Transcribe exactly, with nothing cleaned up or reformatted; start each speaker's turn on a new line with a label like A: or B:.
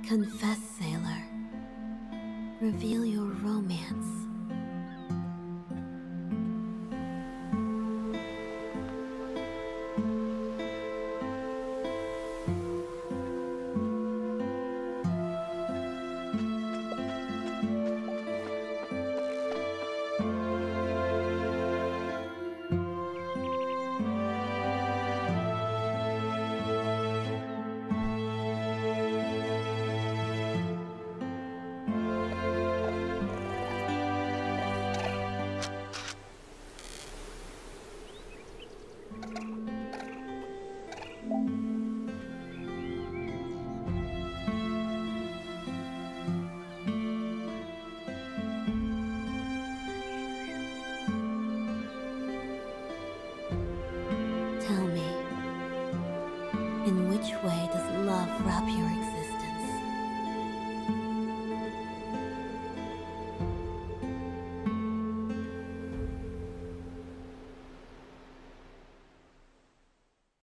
A: Confess, sailor. Reveal your romance. Tell me, in which way does love wrap your existence?